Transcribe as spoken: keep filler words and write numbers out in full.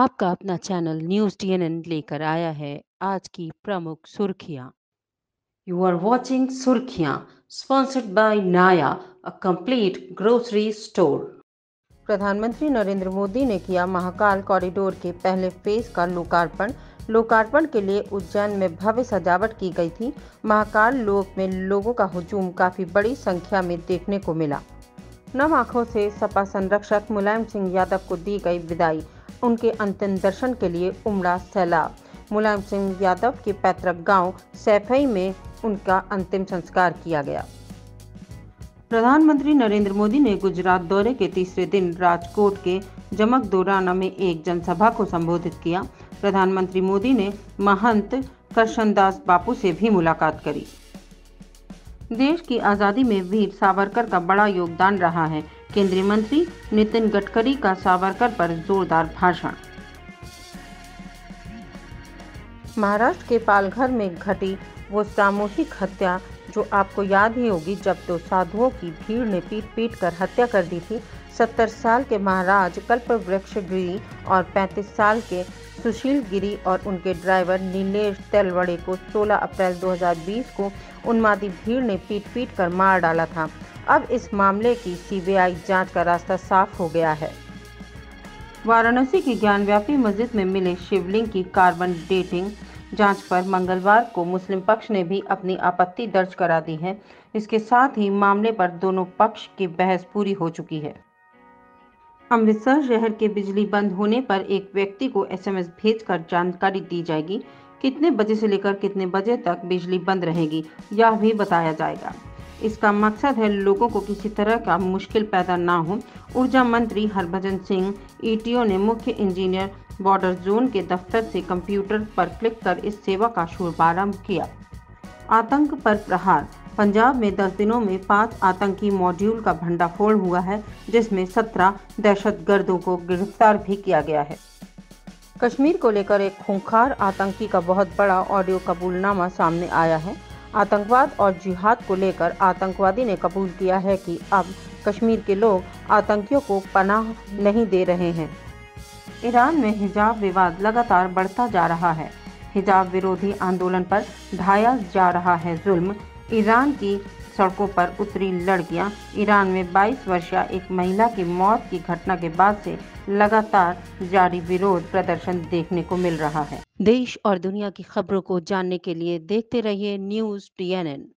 आपका अपना channel news TNN लेकर आया है आज की प्रमुख सुर्खियां। यू आर वॉचिंग सुर्खियां sponsored by Naya, a complete grocery store. प्रधानमंत्री नरेंद्र मोदी ने किया महाकाल कॉरिडोर के पहले फेज का लोकार्पण। लोकार्पण के लिए उज्जैन में भव्य सजावट की गई थी। महाकाल लोक में लोगों का हुजूम काफी बड़ी संख्या में देखने को मिला। नम आंखों से सपा संरक्षक मुलायम सिंह यादव को दी गई विदाई। उनके अंतिम दर्शन के लिए उमड़ा सैलाब। मुलायम सिंह यादव के पैतृक गांव सैफई में उनका अंतिम संस्कार किया गया। प्रधानमंत्री नरेंद्र मोदी ने गुजरात दौरे के तीसरे दिन राजकोट के जमकदोराना में एक जनसभा को संबोधित किया। प्रधानमंत्री मोदी ने महंत करशनदास बापू से भी मुलाकात करी। देश की आज़ादी में वीर सावरकर का बड़ा योगदान रहा है। केंद्रीय मंत्री नितिन गडकरी का सावरकर पर जोरदार भाषण। महाराष्ट्र के पालघर में घटी वो सामूहिक हत्या जो आपको याद ही होगी, जब दो साधुओं की भीड़ ने पीट पीट कर हत्या कर दी थी। सत्तर साल के महाराज कल्पवृक्ष गिरी और पैंतीस साल के सुशील गिरी और उनके ड्राइवर नीलेश तेलवड़े को सोलह अप्रैल दो हज़ार बीस को उन्मादी भीड़ ने पीट पीट कर मार डाला था। अब इस मामले की सीबीआई जांच का रास्ता साफ हो गया है। वाराणसी की ज्ञानव्यापी मस्जिद में मिले शिवलिंग की कार्बन डेटिंग जांच पर मंगलवार को मुस्लिम पक्ष ने भी अपनी आपत्ति दर्ज करा दी है। इसके साथ ही मामले पर दोनों पक्ष की बहस पूरी हो चुकी है। अमृतसर शहर के बिजली बंद होने पर एक व्यक्ति को एसएमएस भेजकर जानकारी दी जाएगी। कितने बजे से लेकर कितने बजे तक बिजली बंद रहेगी, यह भी बताया जाएगा। इसका मकसद है लोगों को किसी तरह का मुश्किल पैदा ना हो। ऊर्जा मंत्री हरभजन सिंह ईटीओ ने मुख्य इंजीनियर बॉर्डर जोन के दफ्तर से कंप्यूटर पर क्लिक कर इस सेवा का शुभारंभ किया। आतंक पर प्रहार। पंजाब में दस दिनों में पांच आतंकी मॉड्यूल का भंडाफोड़ हुआ है, जिसमें सत्रह दहशतगर्दों को गिरफ्तार भी किया गया है। कश्मीर को लेकर एक खूंखार आतंकी का बहुत बड़ा ऑडियो कबूलनामा सामने आया है। आतंकवाद और जिहाद को लेकर आतंकवादी ने कबूल किया है कि अब कश्मीर के लोग आतंकियों को पनाह नहीं दे रहे हैं। ईरान में हिजाब विवाद लगातार बढ़ता जा रहा है। हिजाब विरोधी आंदोलन पर ढाया जा रहा है जुल्म। ईरान की सड़कों पर उतरी लड़कियां। ईरान में बाईस वर्षीय एक महिला की मौत की घटना के बाद से लगातार जारी विरोध प्रदर्शन देखने को मिल रहा है। देश और दुनिया की खबरों को जानने के लिए देखते रहिए न्यूज़ टीएनएन।